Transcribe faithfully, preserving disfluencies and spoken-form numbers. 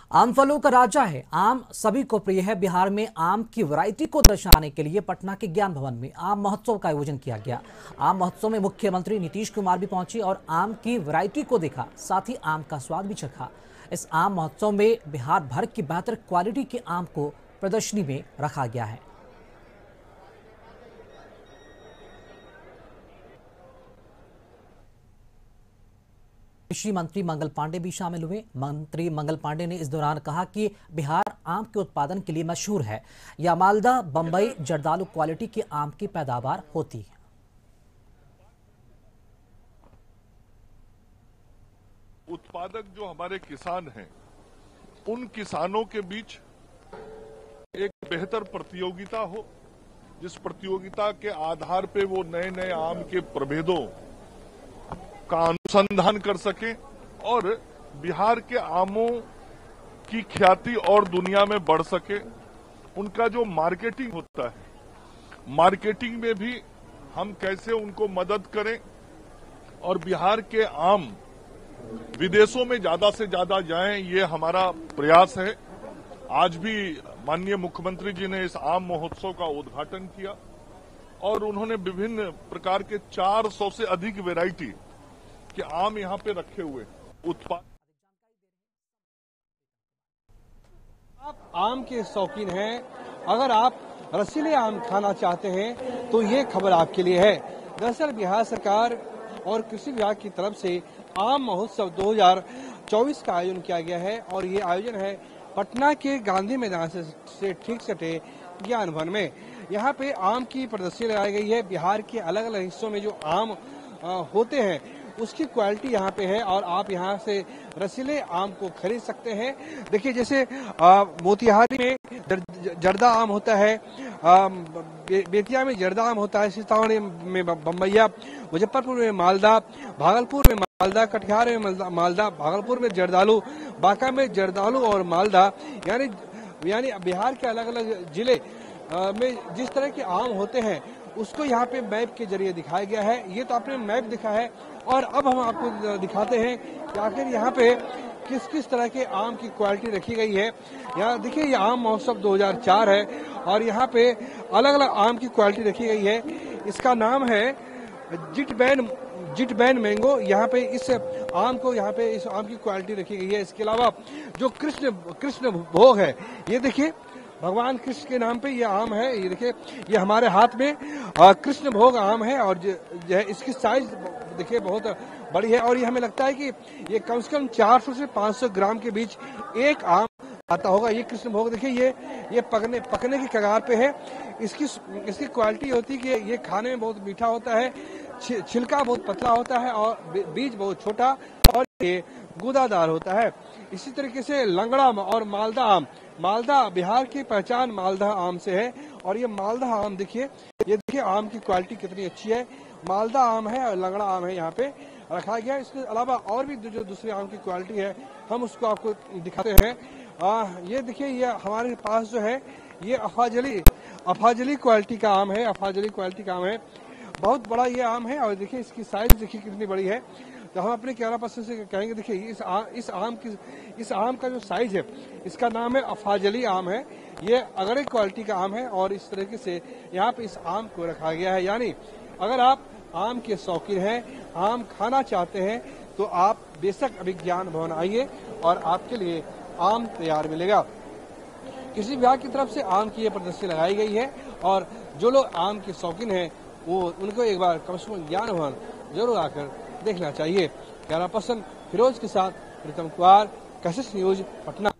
आम फलों का राजा है आम, सभी को प्रिय है। बिहार में आम की वैरायटी को दर्शाने के लिए पटना के ज्ञान भवन में आम महोत्सव का आयोजन किया गया। आम महोत्सव में मुख्यमंत्री नीतीश कुमार भी पहुंचे और आम की वैरायटी को देखा, साथ ही आम का स्वाद भी चखा। इस आम महोत्सव में बिहार भर की बेहतर क्वालिटी के आम को प्रदर्शनी में रखा गया है। कृषि मंत्री मंगल पांडे भी शामिल हुए। मंत्री मंगल पांडे ने इस दौरान कहा कि बिहार आम के उत्पादन के लिए मशहूर है। यह मालदा, बंबई, जर्दालू क्वालिटी के आम की पैदावार होती है। उत्पादक जो हमारे किसान हैं, उन किसानों के बीच एक बेहतर प्रतियोगिता हो, जिस प्रतियोगिता के आधार पे वो नए नए आम के प्रभेदों का अनुसंधान कर सके और बिहार के आमों की ख्याति और दुनिया में बढ़ सके। उनका जो मार्केटिंग होता है, मार्केटिंग में भी हम कैसे उनको मदद करें और बिहार के आम विदेशों में ज्यादा से ज्यादा जाएं, ये हमारा प्रयास है। आज भी माननीय मुख्यमंत्री जी ने इस आम महोत्सव का उद्घाटन किया और उन्होंने विभिन्न प्रकार के चार सौ से अधिक वैरायटी के आम यहाँ पे रखे हुए उत्पाद। आप आम के शौकीन हैं, अगर आप रसीले आम खाना चाहते हैं तो ये खबर आपके लिए है। दरअसल बिहार सरकार और कृषि विभाग की तरफ से आम महोत्सव दो हज़ार चौबीस का आयोजन किया गया है और ये आयोजन है पटना के गांधी मैदान से, से ठीक सटे ज्ञान भवन में। यहाँ पे आम की प्रदर्शनी लगाई गई है। बिहार के अलग अलग हिस्सों में जो आम आ, होते हैं उसकी क्वालिटी यहाँ पे है और आप यहाँ से रसीले आम को खरीद सकते हैं। देखिए, जैसे मोतिहारी में जर, जर्दा आम होता है, आ, बे, बेतिया में जर्दा आम होता है, सीतामढ़ी में बम्बैया, मुजफ्फरपुर में मालदा, भागलपुर में मालदा, कटिहार में मालदा, भागलपुर में जर्दालू, बांका में जर्दालू और मालदा। यानी यानी बिहार के अलग अलग जिले में जिस तरह के आम होते हैं उसको यहाँ पे मैप के जरिए दिखाया गया है। ये तो आपने मैप दिखा है और अब हम आपको दिखाते हैं कि आखिर यहाँ पे किस किस तरह के आम की क्वालिटी रखी गई है। यहाँ देखिए, ये आम महोत्सव दो हज़ार चार है और यहाँ पे अलग अलग आम की क्वालिटी रखी गई है। इसका नाम है जिटबैन जिटबैन मैंगो। यहाँ पे इस आम को यहाँ पे इस आम की क्वालिटी रखी गई है। इसके अलावा जो कृष्ण कृष्ण भोग है, ये देखिए भगवान कृष्ण के नाम पे ये आम है। ये देखिए, ये हमारे हाथ में कृष्ण भोग आम है और जो है इसकी साइज देखिए बहुत बड़ी है और ये हमें लगता है कि ये कम से कम चार सौ से पाँच सौ ग्राम के बीच एक आम आता होगा। ये कृष्ण भोग देखिए, ये ये पकने पकने की कगार पे है। इसकी इसकी क्वालिटी होती है कि ये खाने में बहुत मीठा होता है, छिलका बहुत पतला होता है और बीज बहुत छोटा और ये गूदादार होता है। इसी तरीके से लंगड़ा आम और मालदा आम, मालदा बिहार की पहचान मालदा आम से है और ये मालदा आम देखिए, ये देखिए आम की क्वालिटी कितनी अच्छी है। मालदा आम है और लंगड़ा आम है यहाँ पे रखा गया। इसके अलावा और भी जो दूसरे आम की क्वालिटी है हम उसको आपको दिखाते हैं। आ, ये देखिए, ये हमारे पास जो है ये अफाजली अफाजली क्वालिटी का आम है। अफाजली क्वालिटी का आम है, बहुत बड़ा ये आम है और देखिए इसकी साइज देखिए कितनी बड़ी है। तो हम अपने कैमरा पर्सन से कहेंगे, देखिए इस आ, इस आम की इस आम का जो साइज है, इसका नाम है अफाजली आम है। ये अगड़े क्वालिटी का आम है और इस तरीके से यहाँ पे इस आम को रखा गया है। यानी अगर आप आम के शौकीन हैं, आम खाना चाहते हैं तो आप बेशक अभी ज्ञान भवन आइए और आपके लिए आम तैयार मिलेगा। कृषि विभाग की तरफ से आम की ये प्रदर्शनी लगाई गई है और जो लोग आम के शौकीन हैं वो उनको एक बार कम से कम ज्ञान भवन जरूर आकर देखना चाहिए। कैमरा पर्सन फिरोज के साथ प्रीतम कुमार, कैसेस न्यूज, पटना।